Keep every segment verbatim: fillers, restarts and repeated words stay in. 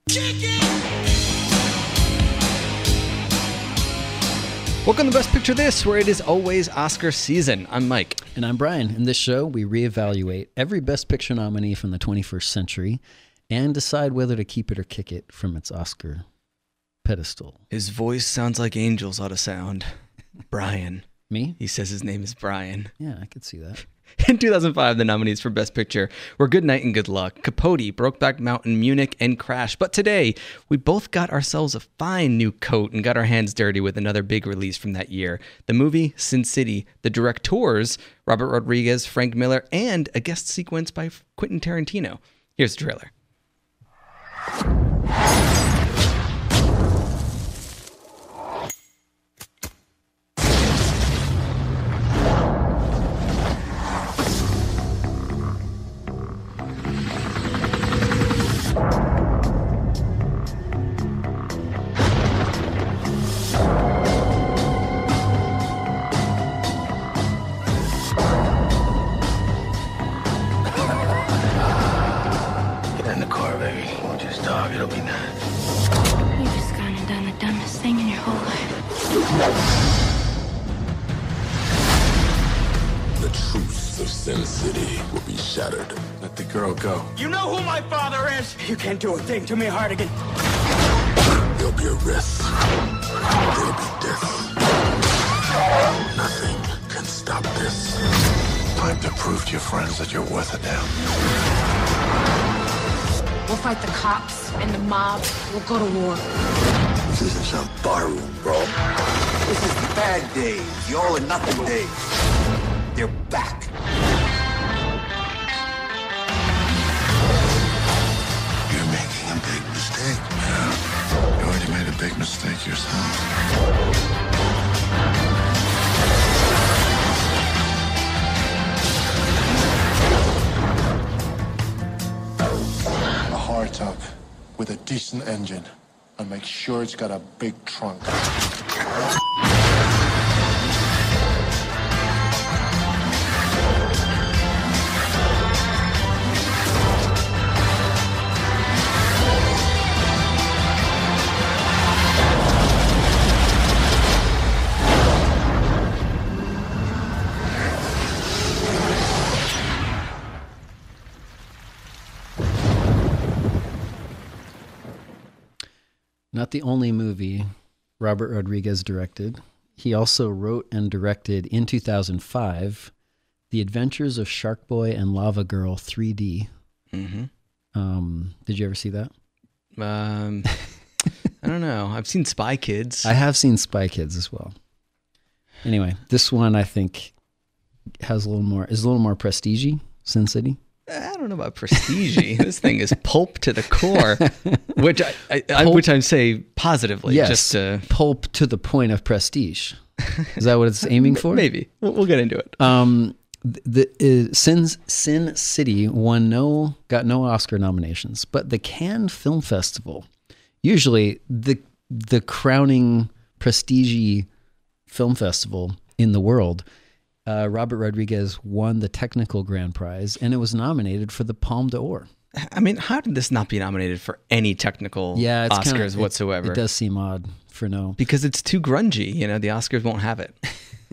Welcome to Best Picture This, where it is always Oscar season. I'm Mike. And I'm Brian. In this show, we reevaluate every Best Picture nominee from the twenty-first century and decide whether to keep it or kick it from its Oscar pedestal. His voice sounds like angels ought to sound. Brian. Me? He says his name is Brian. Yeah, I could see that. In two thousand five, the nominees for Best Picture were Good Night and Good Luck, Capote, Brokeback Mountain, Munich, and Crash. But today, we both got ourselves a fine new coat and got our hands dirty with another big release from that year. The movie, Sin City, the directors, Robert Rodriguez, Frank Miller, and a guest sequence by Quentin Tarantino. Here's the trailer. Sin City will be shattered. Let the girl go. You know who my father is? You can't do a thing to me, Hardigan. There'll be a risk. There'll be death. Nothing can stop this. Time to prove to your friends that you're worth a damn. We'll fight the cops and the mob. We'll go to war. This isn't some barroom, bro. This is the bad days, the all or nothing days. They're back. You're making a big mistake, man. You already made a big mistake yourself. A hardtop with a decent engine, and make sure it's got a big trunk. Not the only movie Robert Rodriguez directed. He also wrote and directed in two thousand five The Adventures of Shark Boy and Lava Girl three D. Mm-hmm. Um, did you ever see that? Um, I don't know. I've seen Spy Kids. I have seen Spy Kids as well. Anyway, this one I think has a little more, is a little more prestige-y, Sin City. I don't know about prestige. This thing is pulp to the core, which I, I, I which I say positively. Yes, just to... pulp to the point of prestige. Is that what it's aiming for? Maybe we'll, we'll get into it. Um, the uh, Sin Sin City won no got no Oscar nominations, but the Cannes Film Festival, usually the the crowning prestige film festival in the world. Uh, Robert Rodriguez won the technical grand prize, and it was nominated for the Palme d'Or. I mean, how did this not be nominated for any technical yeah, it's Oscars kinda, whatsoever? It, it does seem odd for no. Because it's too grungy. You know, the Oscars won't have it.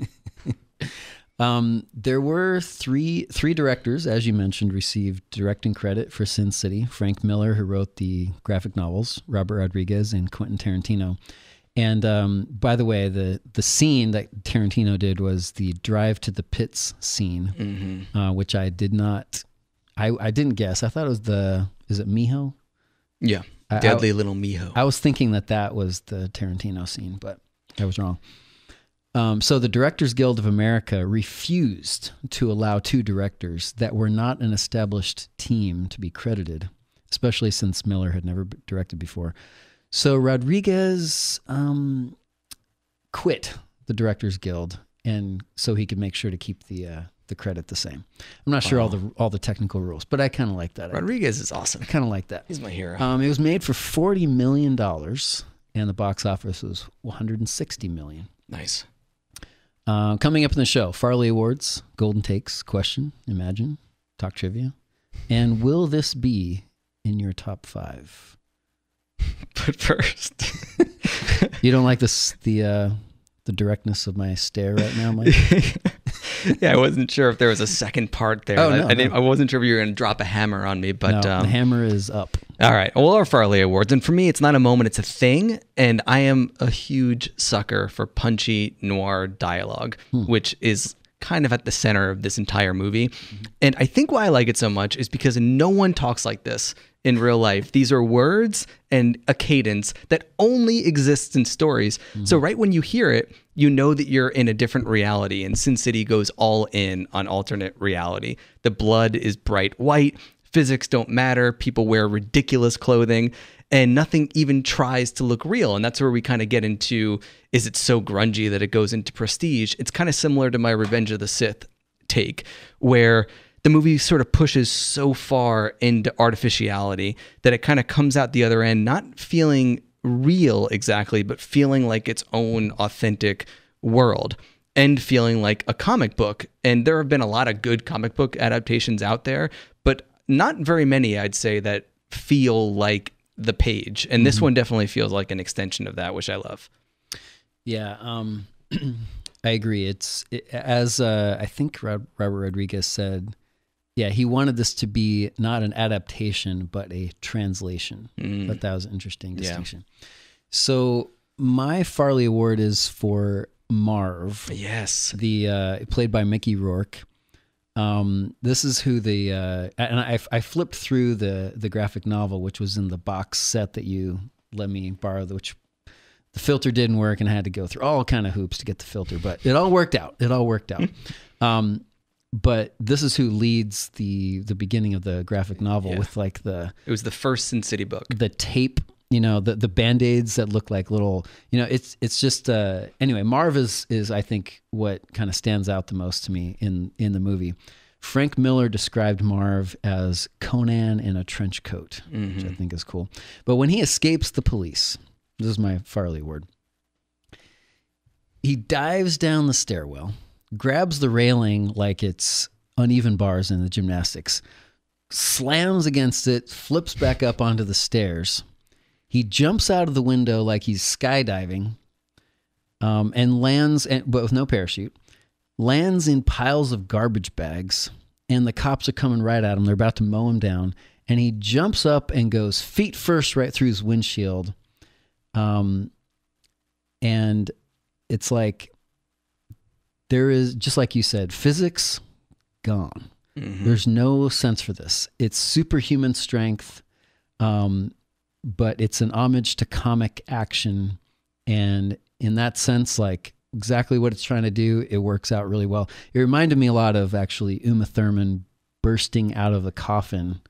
um, there were three three directors, as you mentioned, received directing credit for Sin City. Frank Miller, who wrote the graphic novels, Robert Rodriguez, and Quentin Tarantino. And um, by the way, the, the scene that Tarantino did was the drive to the pits scene, mm-hmm. uh, which I did not, I, I didn't guess. I thought it was the, is it Miho? Yeah, I, Deadly I, Little Miho. I was thinking that that was the Tarantino scene, but I was wrong. Um, so the Directors Guild of America refused to allow two directors that were not an established team to be credited, especially since Miller had never directed before. So Rodriguez um, quit the Directors Guild, and so he could make sure to keep the uh, the credit the same. I'm not sure oh. all the all the technical rules, but I kind of like that. Rodriguez is awesome. I kind of like that. He's my hero. Um, it was made for forty million dollars, and the box office was one hundred sixty million dollars. Nice. Uh, coming up in the show, Farley Awards, Golden Takes, Question, Imagine, Talk Trivia, and will this be in your top five? But first, You don't like this the uh, the directness of my stare right now, Mike? yeah, I wasn't sure if there was a second part there. Oh, I, no, I, didn't, no. I wasn't sure if you were going to drop a hammer on me, but No, um, the hammer is up. all right. Well, our Farley Awards, and for me, it's not a moment; it's a thing. And I am a huge sucker for punchy noir dialogue, Hmm. which is kind of at the center of this entire movie. Mm-hmm. And I think why I like it so much is because no one talks like this in real life. These are words and a cadence that only exists in stories. Mm-hmm. So right when you hear it, you know that you're in a different reality. And Sin City goes all in on alternate reality. The blood is bright white. Physics don't matter. People wear ridiculous clothing. And nothing even tries to look real. And that's where we kind of get into, is it so grungy that it goes into prestige? It's kind of similar to my Revenge of the Sith take, where the movie sort of pushes so far into artificiality that it kind of comes out the other end, not feeling real exactly, but feeling like its own authentic world and feeling like a comic book. And there have been a lot of good comic book adaptations out there, but not very many, I'd say, that feel like the page. And this mm-hmm. one definitely feels like an extension of that, which I love. Yeah, um, I agree. It's it, as uh, I think Rob, Robert Rodriguez said, yeah, he wanted this to be not an adaptation, but a translation. Mm. I thought that was an interesting distinction. Yeah. So my Farley Award is for Marv. Yes. The uh, played by Mickey Rourke. Um, this is who the, uh, and I, I flipped through the, the graphic novel, which was in the box set that you let me borrow, which the filter didn't work and I had to go through all kind of hoops to get the filter, but it all worked out. It all worked out. um, but this is who leads the, the beginning of the graphic novel yeah. with like the, it was the first Sin City book, the tape, you know, the, the Band-Aids that look like little, you know, it's, it's just, uh, anyway, Marv is, is I think what kind of stands out the most to me in, in the movie. Frank Miller described Marv as Conan in a trench coat, mm-hmm. which I think is cool. But when he escapes the police, this is my Farley word, he dives down the stairwell, grabs the railing like it's uneven bars in the gymnastics, slams against it, flips back up onto the stairs. He jumps out of the window like he's skydiving, um, and lands, and, but with no parachute, lands in piles of garbage bags, and the cops are coming right at him. They're about to mow him down, and he jumps up and goes feet first right through his windshield. Um, and it's like, there is, just like you said, physics gone. Mm-hmm. There's no sense for this. It's superhuman strength. Um, but it's an homage to comic action. And in that sense, like exactly what it's trying to do, it works out really well. It reminded me a lot of actually Uma Thurman bursting out of the coffin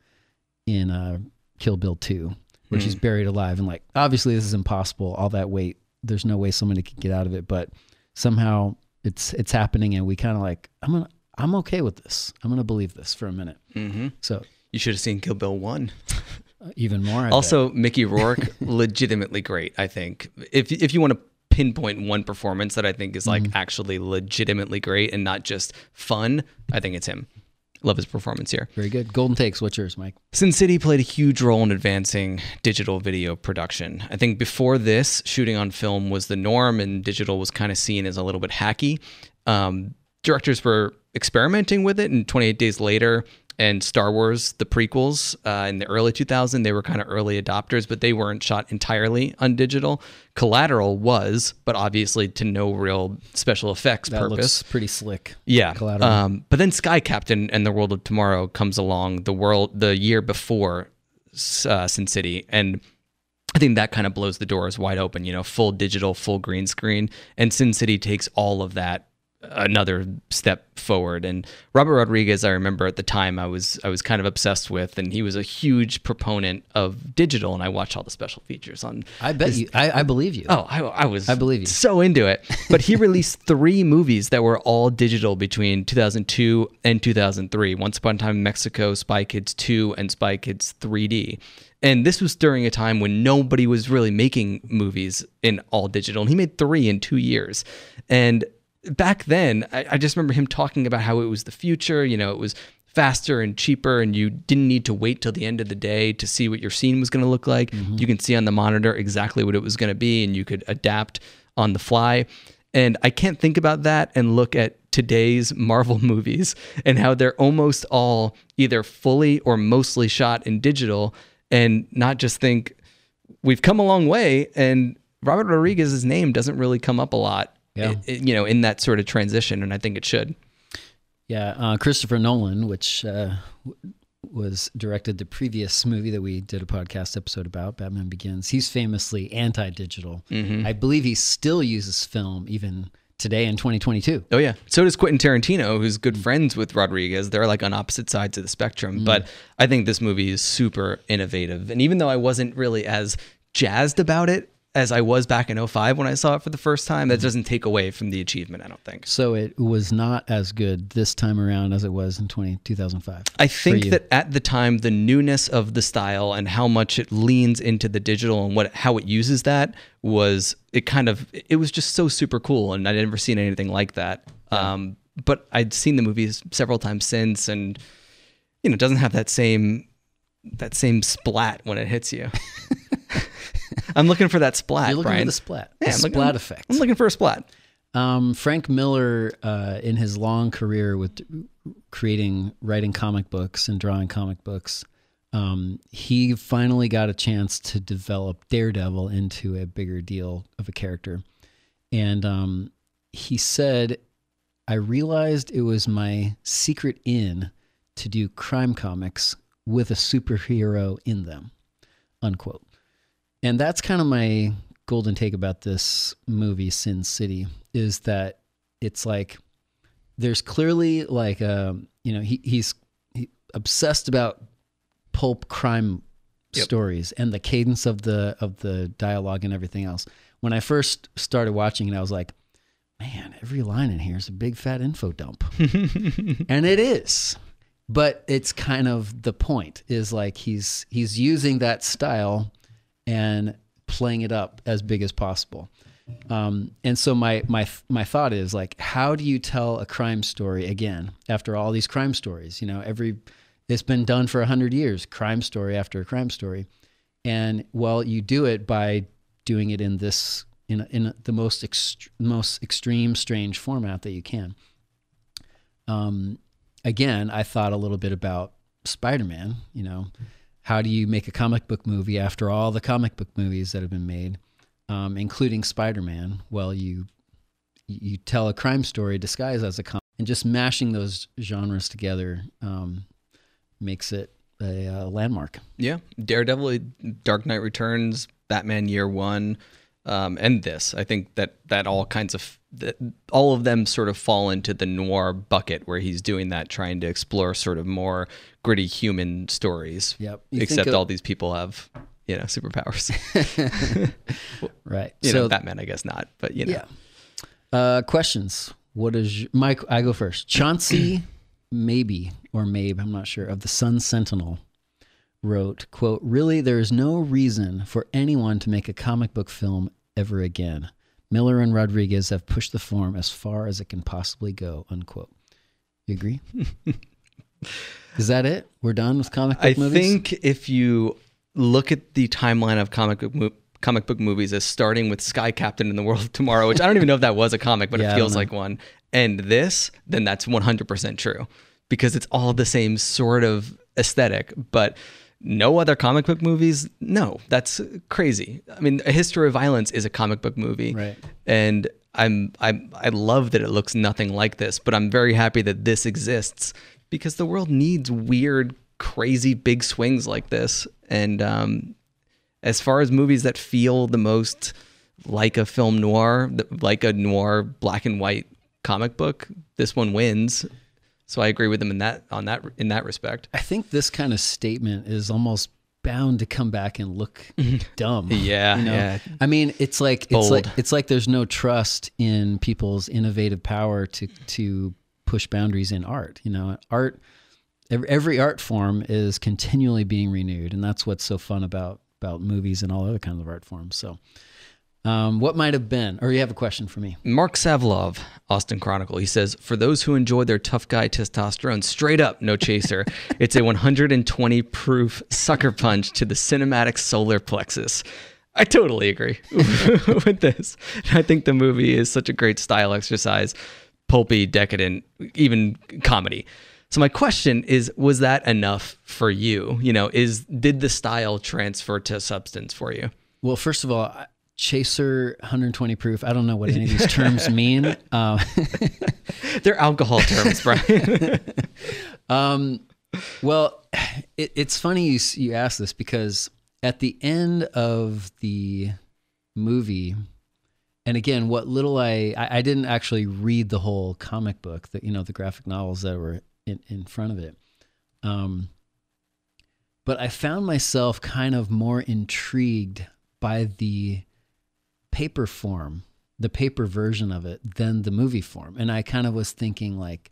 in uh, Kill Bill two, where mm. she's buried alive. And like, obviously this is impossible. All that weight, there's no way somebody could get out of it, but somehow it's, it's happening. And we kind of like, I'm going to, I'm okay with this. I'm going to believe this for a minute. Mm-hmm. So you should have seen Kill Bill one. Even more. I also, bet. Mickey Rourke, legitimately great, I think. If if you want to pinpoint one performance that I think is like mm. actually legitimately great and not just fun, I think it's him. Love his performance here. Very good. Golden Takes. What's yours, Mike? Sin City played a huge role in advancing digital video production. I think before this, shooting on film was the norm and digital was kind of seen as a little bit hacky. Um, directors were experimenting with it, and twenty-eight Days Later and Star Wars, the prequels, uh, in the early two thousands, they were kind of early adopters, but they weren't shot entirely on digital. Collateral was, but obviously to no real special effects that purpose. Looks pretty slick. Yeah. Collateral. Um, but then Sky Captain and The World of Tomorrow comes along the world the year before uh, Sin City, and I think that kind of blows the doors wide open. You know, full digital, full green screen, and Sin City takes all of that another step forward. And Robert Rodriguez, I remember at the time I was I was kind of obsessed with, and he was a huge proponent of digital, and I watched all the special features on. I bet his, you. I, I believe you. Oh, I, I was. I believe you. So into it. But he released three movies that were all digital between two thousand two and two thousand three. Once Upon a Time in Mexico, Spy Kids two, and Spy Kids three D. And this was during a time when nobody was really making movies in all digital, and he made three in two years. And back then, I, I just remember him talking about how it was the future. You know, it was faster and cheaper, and you didn't need to wait till the end of the day to see what your scene was going to look like. Mm-hmm. You can see on the monitor exactly what it was going to be, and you could adapt on the fly. And I can't think about that and look at today's Marvel movies and how they're almost all either fully or mostly shot in digital, and not just think we've come a long way. And Robert Rodriguez's name doesn't really come up a lot, yeah. it, it, you know, in that sort of transition. And I think it should. Yeah. Uh, Christopher Nolan, which uh, was directed the previous movie that we did a podcast episode about, Batman Begins. He's famously anti-digital. Mm-hmm. I believe he still uses film even today in twenty twenty-two. Oh yeah. So does Quentin Tarantino, who's good friends with Rodriguez. They're like on opposite sides of the spectrum. Mm. But I think this movie is super innovative. And even though I wasn't really as jazzed about it as I was back in oh five when I saw it for the first time, that doesn't take away from the achievement, I don't think. So it was not as good this time around as it was in two thousand five. I think that at the time, the newness of the style and how much it leans into the digital and what how it uses that was, it kind of, it was just so super cool. And I'd never seen anything like that. Yeah. Um, but I'd seen the movies several times since, and, you know, it doesn't have that same, that same splat when it hits you. I'm looking for that splat, You're looking Brian. for the splat. Yeah, the I'm splat looking, effect. I'm looking for a splat. Um, Frank Miller, uh, in his long career with creating, writing comic books and drawing comic books, um, he finally got a chance to develop Daredevil into a bigger deal of a character. And um, he said, I realized it was my secret in to do crime comics with a superhero in them, unquote. And that's kind of my golden take about this movie, Sin City, is that it's like there's clearly like a, you know, he he's he obsessed about pulp crime yep. stories and the cadence of the of the dialogue and everything else. When I first started watching it, I was like, man, every line in here is a big fat info dump. And it is. But it's kind of the point, is like he's he's using that style and playing it up as big as possible. Um, and so my my my thought is, like, how do you tell a crime story again after all these crime stories? You know, every it's been done for a hundred years, crime story after crime story, and well, you do it by doing it in this in in the most ext- most extreme, strange format that you can. Um, again, I thought a little bit about Spider-Man. You know. How do you make a comic book movie after all the comic book movies that have been made, um, including Spider-Man? Well, you you tell a crime story disguised as a comic, and just mashing those genres together um, makes it a, a landmark. Yeah, Daredevil, Dark Knight Returns, Batman Year One, um, and this. I think that that all kinds of that, all of them sort of fall into the noir bucket, where he's doing that, trying to explore sort of more gritty human stories. Yep. You Except of, all these people have, you know, superpowers. well, right. You so know, Batman, I guess not, but you know. Yeah. Uh, questions. What is your, Mike? I go first. Chauncey, maybe or Mabe, I'm not sure, of the Sun Sentinel, wrote, quote, "Really, there is no reason for anyone to make a comic book film ever again. Miller and Rodriguez have pushed the form as far as it can possibly go," unquote. You agree? Is that it? We're done with comic book I movies? I think if you look at the timeline of comic book mo- comic book movies as starting with Sky Captain in the World of Tomorrow, which I don't even know if that was a comic, but yeah, it feels like one, and this, then that's one hundred percent true, because it's all the same sort of aesthetic. But no other comic book movies, no, that's crazy. I mean, A History of Violence is a comic book movie, right? And I'm I'm I love that it looks nothing like this, but I'm very happy that this exists, because the world needs weird, crazy, big swings like this. And um, as far as movies that feel the most like a film noir, like a noir black and white comic book, this one wins. So I agree with them in that on that in that respect. I think this kind of statement is almost bound to come back and look dumb. Yeah, you know? yeah. I mean, it's like it's Bold. like it's like there's no trust in people's innovative power to to push boundaries in art. You know, art. Every, every art form is continually being renewed, and that's what's so fun about about movies and all other kinds of art forms. So, Um, what might have been? Or you have a question for me? Mark Savlov, Austin Chronicle. He says, for those who enjoy their tough guy testosterone, straight up, no chaser. It's a one hundred twenty proof sucker punch to the cinematic solar plexus. I totally agree with this. I think the movie is such a great style exercise, pulpy, decadent, even comedy. So my question is, was that enough for you? You know, is did the style transfer to substance for you? Well, first of all, chaser, one hundred twenty proof. I don't know what any of these terms mean. Um, They're alcohol terms, Brian. um, well, it, it's funny you you ask this because at the end of the movie, and again, what little I, I I didn't actually read the whole comic book, that you know the graphic novels that were in, in front of it. Um, but I found myself kind of more intrigued by the paper form, the paper version of it, than the movie form. And I kind of was thinking like,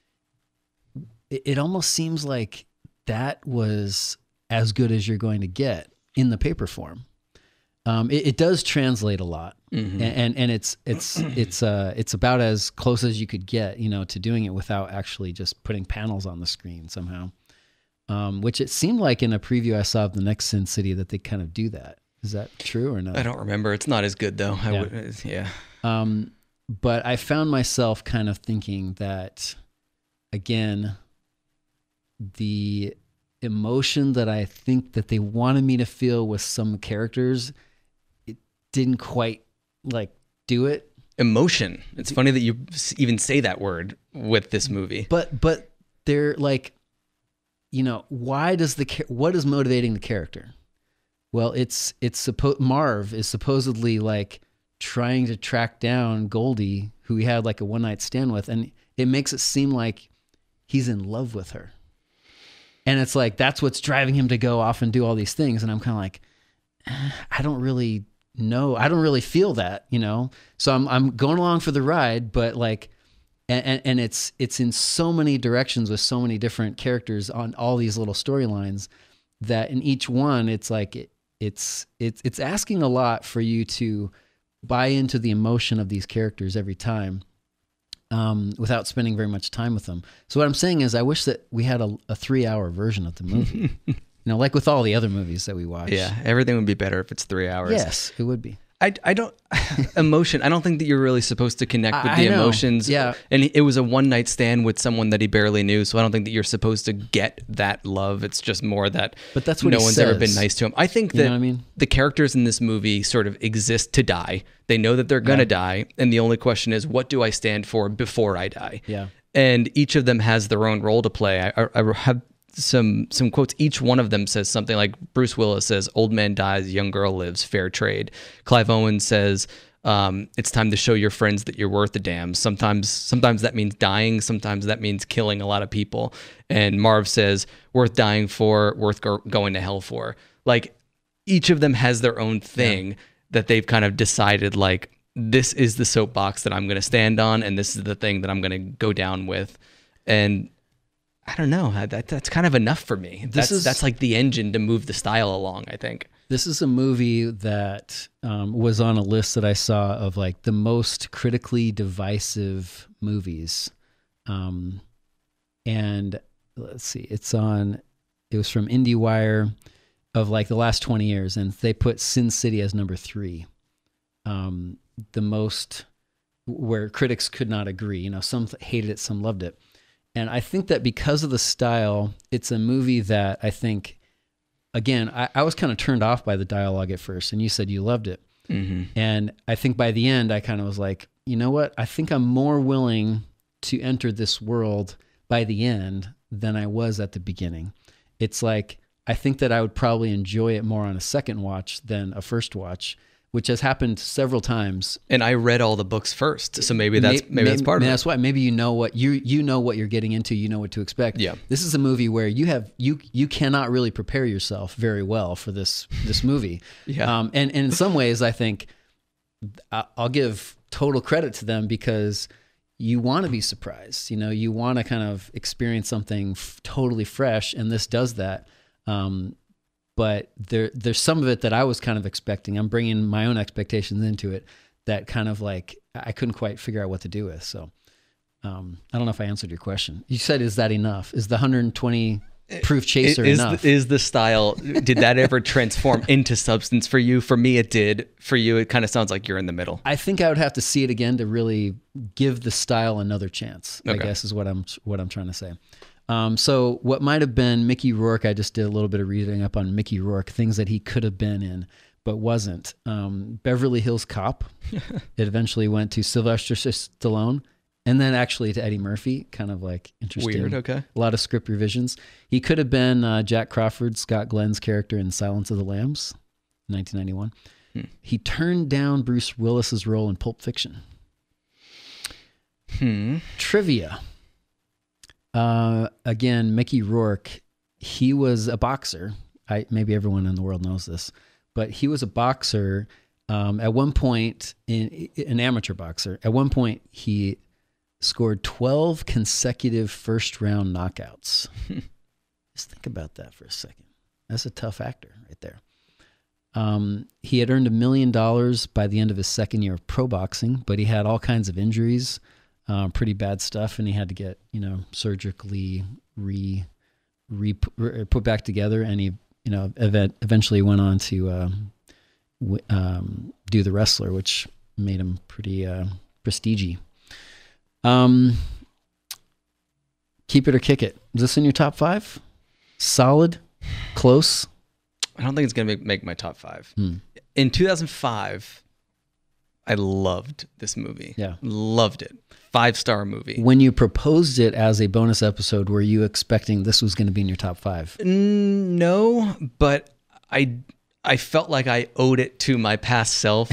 it, it almost seems like that was as good as you're going to get in the paper form. Um, it, it does translate a lot, mm-hmm. and, and and it's it's it's uh it's about as close as you could get, you know, to doing it without actually just putting panels on the screen somehow. Um, which it seemed like in a preview I saw of the next Sin City that they kind of do that. Is that true or not? I don't remember. It's not as good though. I Yeah. would, yeah. Um, but I found myself kind of thinking that, again, the emotion that I think that they wanted me to feel with some characters, it didn't quite like do it. Emotion. It's funny that you s- even say that word with this movie. But but they're like, you know, why does the cha- what is motivating the character? Well, it's it's suppo- Marv is supposedly like trying to track down Goldie, who he had like a one night stand with, and it makes it seem like he's in love with her. And it's like that's what's driving him to go off and do all these things. And I'm kind of like, eh, I don't really know. I don't really feel that, you know. So I'm I'm going along for the ride, but like, and and, and it's it's in so many directions with so many different characters on all these little storylines that in each one, it's like it, it's it's it's asking a lot for you to buy into the emotion of these characters every time. Um, without spending very much time with them. So what I'm saying is I wish that we had a, a three hour version of the movie, you know, like with all the other movies that we watch. Yeah, everything would be better if it's three hours. Yes, it would be. I, I don't, emotion, I don't think that you're really supposed to connect with I- the I know. emotions. Yeah. And it was a one night stand with someone that he barely knew. So I don't think that you're supposed to get that love. It's just more that But that's what no he one's ever says. been nice to him. I think You that know what I mean? the characters in this movie sort of exist to die. They know that they're going to die. And the only question is, what do I stand for before I die? Yeah. And each of them has their own role to play. I, I have some some quotes. Each one of them says something like Bruce Willis says, "Old man dies, young girl lives, fair trade." Clive Owen says, um, "It's time to show your friends that you're worth a damn." Sometimes sometimes that means dying. Sometimes that means killing a lot of people. And Marv says, "Worth dying for, worth go- going to hell for." Like each of them has their own thing yeah. that they've kind of decided like, this is the soapbox that I'm going to stand on, and this is the thing that I'm going to go down with. And I don't know, that that's kind of enough for me. This That's is- that's like the engine to move the style along, I think. This is a movie that um, was on a list that I saw of like the most critically divisive movies. Um, and let's see, it's on, it was from IndieWire of like the last twenty years, and they put Sin City as number three. Um, the most, where critics could not agree. You know, some hated it, some loved it. And I think that because of the style, it's a movie that I think, again, I, I was kind of turned off by the dialogue at first, and you said you loved it. Mm-hmm. And I think by the end, I kind of was like, you know what? I think I'm more willing to enter this world by the end than I was at the beginning. It's like, I think that I would probably enjoy it more on a second watch than a first watch, which has happened several times. And I read all the books first, so maybe that's maybe, maybe that's part of maybe it. That's why maybe you know what you you know what you're getting into. You know what to expect. Yeah. This is a movie where you have you you cannot really prepare yourself very well for this this movie. Yeah. Um. And, and in some ways, I think I- I'll give total credit to them because you want to be surprised. You know, you want to kind of experience something f- totally fresh, and this does that. Um. but there there's some of it that I was kind of expecting. I'm bringing my own expectations into it that kind of like I couldn't quite figure out what to do with. So um, I don't know if I answered your question. You said, is that enough? Is the one hundred twenty proof chaser is enough? The, is the style, did that ever transform into substance for you? For me, it did. For you, it kind of sounds like you're in the middle. I think I would have to see it again to really give the style another chance, Okay. I guess is what I'm what I'm trying to say. Um, so what might have been Mickey Rourke, I just did a little bit of reading up on Mickey Rourke, things that he could have been in, but wasn't. Um, Beverly Hills Cop. It eventually went to Sylvester Stallone, and then actually to Eddie Murphy. Kind of like interesting. Weird, okay. A lot of script revisions. He could have been uh, Jack Crawford, Scott Glenn's character in Silence of the Lambs, nineteen ninety-one. Hmm. He turned down Bruce Willis's role in Pulp Fiction. Hmm. Trivia. Uh, again, Mickey Rourke, he was a boxer. I, maybe everyone in the world knows this, but he was a boxer. Um, at one point, in, an amateur boxer, at one point, he scored twelve consecutive first round knockouts. Just think about that for a second. That's a tough actor right there. Um, he had earned a million dollars by the end of his second year of pro boxing, but he had all kinds of injuries. Um, pretty bad stuff, and he had to get, you know, surgically re, re, re put back together. And he, you know, event, eventually went on to uh, w- um, do The Wrestler, which made him pretty uh, prestige-y. Um, Keep It or Kick It. Is this in your top five? Solid, close. I don't think it's gonna make, make my top five. Hmm. In two thousand five, I loved this movie. Yeah, loved it. Five star movie. When you proposed it as a bonus episode, were you expecting this was going to be in your top five? No, but I I felt like I owed it to my past self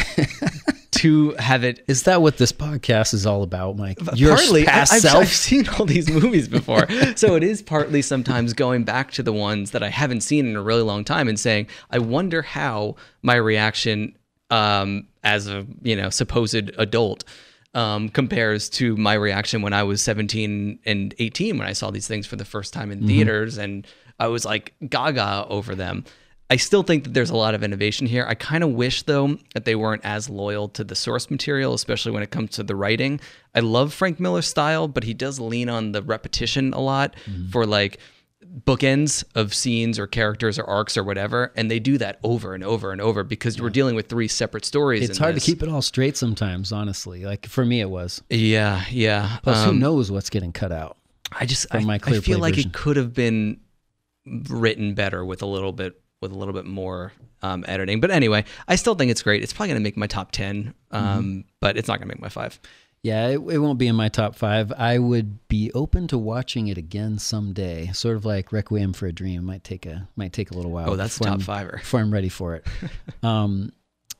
to have it. Is that what this podcast is all about, Mike? Your partly, past I, I've, self? I've seen all these movies before, so it is partly sometimes going back to the ones that I haven't seen in a really long time and saying, I wonder how my reaction um, as a you know supposed adult. Um, compares to my reaction when I was seventeen and eighteen when I saw these things for the first time in mm-hmm. theaters, and I was like gaga over them. I still think that there's a lot of innovation here. I kind of wish, though, that they weren't as loyal to the source material, especially when it comes to the writing. I love Frank Miller's style, but he does lean on the repetition a lot mm-hmm. for like bookends of scenes or characters or arcs or whatever, and they do that over and over and over because yeah. we're dealing with three separate stories. It's in hard this. to keep it all straight sometimes, honestly. Like for me, it was. Yeah, yeah. Plus, um, who knows what's getting cut out? I just from I, my clear I feel play like version. It could have been written better with a little bit with a little bit more um, editing. But anyway, I still think it's great. It's probably going to make my top ten, um, mm-hmm. but it's not going to make my five. Yeah, it, it won't be in my top five. I would be open to watching it again someday. Sort of like Requiem for a Dream. Might take a might take a little while. Oh, that's top I'm, fiver. Before I'm ready for it. um,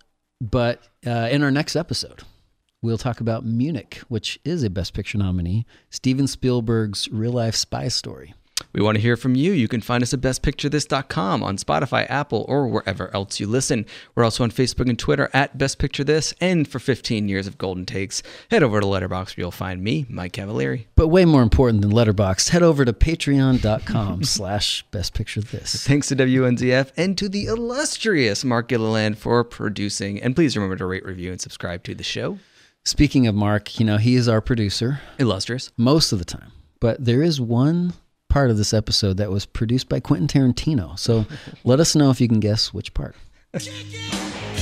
but uh, in our next episode, we'll talk about Munich, which is a Best Picture nominee. Steven Spielberg's real-life spy story. We want to hear from you. You can find us at best picture this dot com, on Spotify, Apple, or wherever else you listen. We're also on Facebook and Twitter at Best Picture This. And for fifteen years of Golden Takes, head over to Letterboxd where you'll find me, Mike Cavalieri. But way more important than Letterboxd, head over to patreon.com slash Best Picture This. Thanks to W N Z F and to the illustrious Mark Gilliland for producing. And please remember to rate, review, and subscribe to the show. Speaking of Mark, you know, he is our producer. Illustrious. Most of the time. But there is one part of this episode that was produced by Quentin Tarantino. So let us know if you can guess which part.